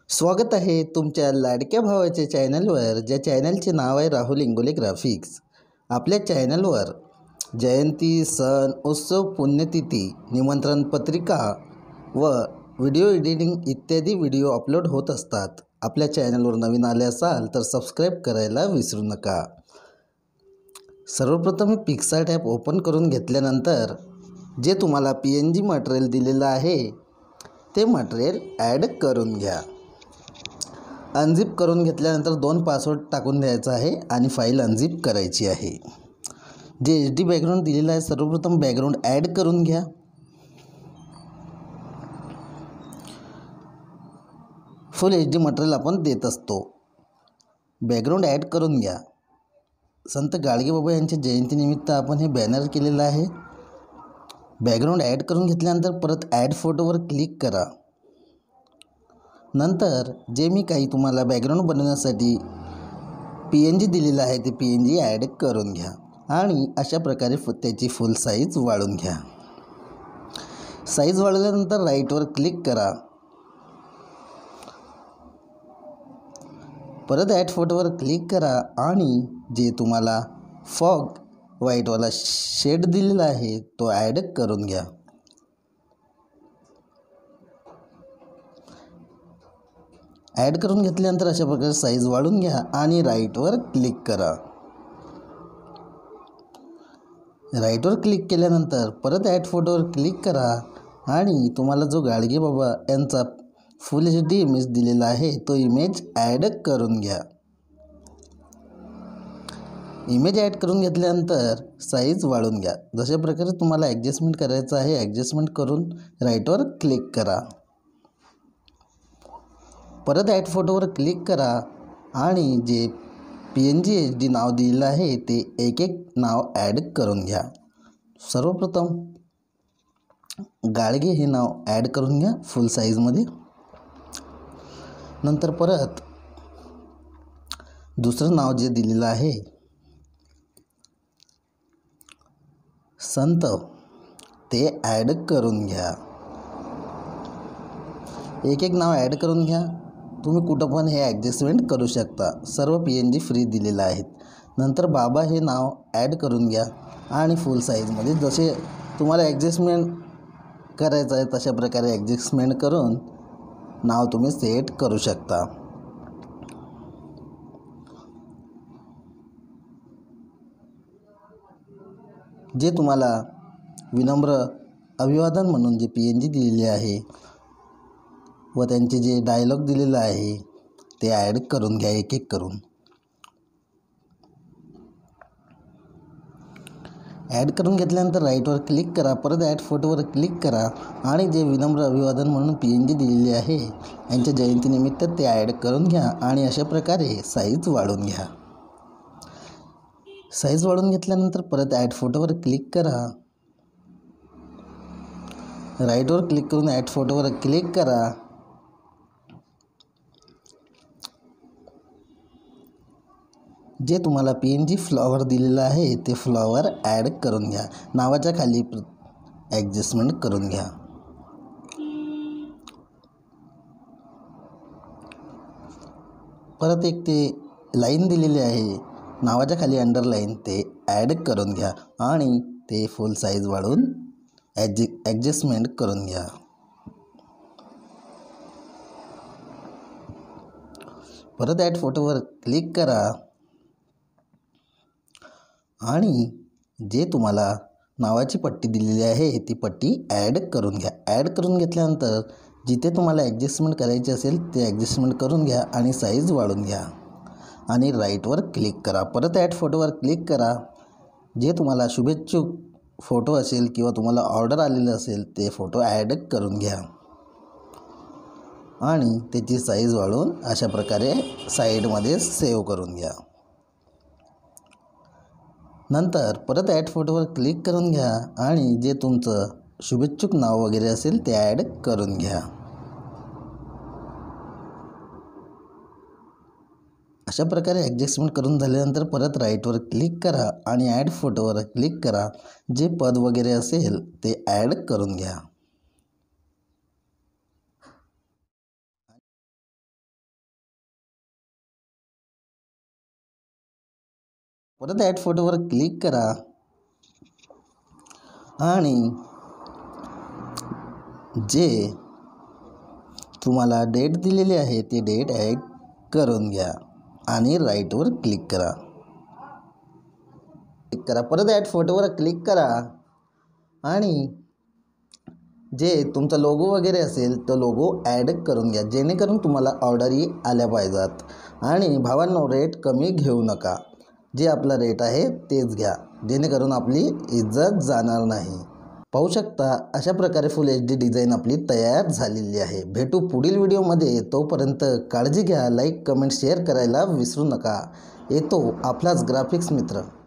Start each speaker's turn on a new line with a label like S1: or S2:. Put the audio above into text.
S1: स्वागत आहे तुमच्या लाडक्या भावाच्या चॅनलवर, ज्या चॅनलचे नाव आहे राहुल इंगोले ग्राफिक्स। आपल्या चॅनलवर जयंती, सण, उत्सव, पुण्यतिथी, निमंत्रण पत्रिका व व्हिडिओ एडिटिंग इत्यादी व्हिडिओ अपलोड होत असतात। आपल्या चॅनलवर नवीन आले असाल तर सबस्क्राईब करायला विसरू नका। सर्वप्रथम पिक्सार्ट ॲप ओपन करून घेतल्यानंतर जे तुम्हाला PNG मटेरियल दिलेलं आहे ते मटेरियल ॲड करून घ्या। अनझिप करून घेतल्यानंतर 2 पासवर्ड टाकून द्यायचा आहे आणि फाईल अनझिप करायची आहे। जे HD बॅकग्राऊंड दिलेला आहे सर्वप्रथम बॅकग्राऊंड ॲड करून घ्या। फुल HD मटेरियल आपण देत असतो। बॅकग्राऊंड ॲड करून घ्या। संत गाडगेबाबा यांच्या जयंतीनिमित्त आपण हे बॅनर केलेलं आहे। बॅकग्राऊंड ॲड करून घेतल्यानंतर परत ॲड फोटोवर क्लिक करा। नंतर जे मी काही तुम्हाला बॅकग्राऊंड बनवण्यासाठी PNG दिलेलं आहे ते PNG ॲड करून घ्या आणि अशा प्रकारे त्याची फुल साईज वाढवून घ्या। साईज वाढवल्यानंतर राईटवर क्लिक करा। परत ॲड फोटोवर क्लिक करा आणि जे तुम्हाला फॉग व्हाईटवाला शेड दिलेला आहे तो ॲड करून घ्या। ॲड करून घेतल्यानंतर अशा प्रकारे साईज वाढवून घ्या आणि राईटवर क्लिक करा। राईटवर क्लिक केल्यानंतर परत ॲड फोटोवर क्लिक करा आणि तुम्हाला जो गाडगेबाबा यांचा फुल HD इमेज दिलेला आहे तो इमेज ॲड करून घ्या। इमेज ॲड करून घेतल्यानंतर साईज वाढवून घ्या। जशा प्रकारे तुम्हाला ॲडजस्टमेंट करायचं आहे ॲडजस्टमेंट करून राईटवर क्लिक करा। परत ॲड फोटोवर क्लिक करा आणि जे PNG HD नाव दिलेलं आहे ते एक नाव ॲड करून घ्या। सर्वप्रथम गाडगे हे नाव ॲड करून घ्या फुल साईजमध्ये। नंतर परत दुसरं नाव जे दिलेलं आहे संत ते ॲड करून घ्या। एक नाव ॲड करून घ्या। तुम्ही कुठं पण हे ॲडजस्टमेंट करू शकता। सर्व PNG फ्री दिलेलं आहेत। नंतर बाबा हे नाव ॲड करून घ्या आणि फुल साईजमध्ये जसे तुम्हाला ॲडजस्टमेंट करायचं आहे तशा प्रकारे ॲडजस्टमेंट करून नाव तुम्ही सेट करू शकता। जे तुम्हाला विनम्र अभिवादन म्हणून जे PNG दिलेले आहे व त्यांचे जे डायलॉग दिलेलं आहे ते ॲड करून घ्या एक करून। ॲड करून घेतल्यानंतर राईटवर क्लिक करा। परत ॲड फोटोवर क्लिक करा आणि जे विनम्र अभिवादन म्हणून PNG दिलेले आहे यांच्या जयंतीनिमित्त ते ॲड करून घ्या आणि अशा प्रकारे साईज वाढवून घ्या। साईज वाढवून घेतल्यानंतर परत ॲड फोटोवर क्लिक करा। राईटवर क्लिक करून ॲड फोटोवर क्लिक करा। जे तुम्हाला PNG फ्लॉवर दिलेलं आहे ते फ्लॉवर ॲड करून घ्या। नावाच्या खाली ॲडजस्टमेंट करून घ्या। परत एक ते लाईन दिलेली आहे नावाच्या खाली अंडरलाईन ते ॲड करून घ्या आणि ते फुल साईज वाढवून ॲडजस्टमेंट करून घ्या। परत ॲड फोटोवर क्लिक करा आणि जे तुम्हाला नावाची पट्टी दिलेली आहे ती पट्टी ॲड करून घ्या। ॲड करून घेतल्यानंतर जिथे तुम्हाला ॲडजस्टमेंट करायची असेल ते ॲडजस्टमेंट करून घ्या आणि साईज वाढवून घ्या आणि राईटवर क्लिक करा। परत ॲड फोटोवर क्लिक करा। जे तुम्हाला शुभेच्छुक फोटो असेल किंवा तुम्हाला ऑर्डर आलेलं असेल ते फोटो ॲड करून घ्या आणि त्याची साईज वाढवून अशा प्रकारे साईडमध्ये सेव्ह करून घ्या। नंतर परत ॲड फोटोवर क्लिक करून घ्या आणि जे तुमचं शुभेच्छुक नाव वगैरे असेल ते ॲड करून घ्या। अशा प्रकारे ॲडजस्टमेंट करून झाल्यानंतर परत राईटवर क्लिक करा आणि ॲड फोटोवर क्लिक करा। जे पद वगैरे असेल ते ॲड करून घ्या। परत ॲड फोटोवर क्लिक करा आणि जे तुम्हाला डेट दिलेली आहे ती डेट ॲड करून घ्या आणि राईटवर क्लिक करा. परत ॲड फोटोवर क्लिक करा आणि जे तुमचा लोगो वगैरे असेल तो लोगो ॲड करून घ्या, जेणेकरून तुम्हाला ऑर्डरही आल्या पाहिजेत. आणि भावांनो, रेट कमी घेऊ नका, जे आपला रेट आहे तेच घ्या, जेणेकरून आपली इज्जत जाणार नाही. पाहू शकता अशा प्रकारे फुल HD डिझाईन आपली तयार झालेली आहे. भेटू पुढील व्हिडिओमध्ये. तोपर्यंत काळजी घ्या. लाईक, कमेंट, शेअर करायला विसरू नका. येतो आपलाच ग्राफिक्स मित्र.